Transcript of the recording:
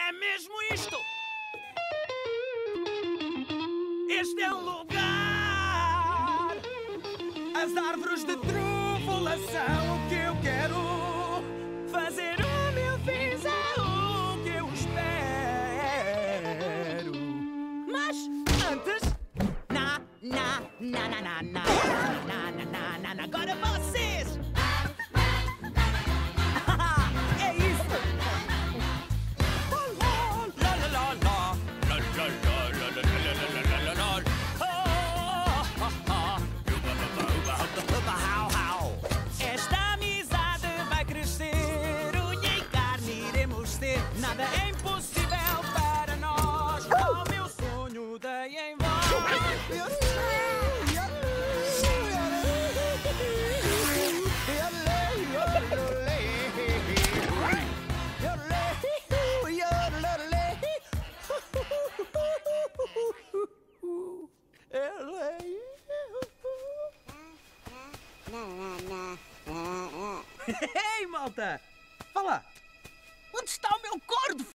É mesmo isto! Este é o lugar! As árvores de tribulação, o que eu quero fazer o meu fiz é o que eu espero. Mas antes, agora vocês! É isso! Esta amizade vai crescer, unha e carne iremos ter. Nada é impossível para nós. O meu sonho dei em voz. Ei, malta! Vá lá! Onde está o meu corno?